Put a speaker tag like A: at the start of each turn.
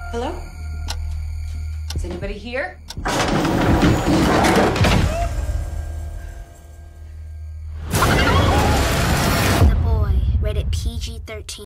A: Hello? Is anybody here?
B: The Boy, rated PG-13.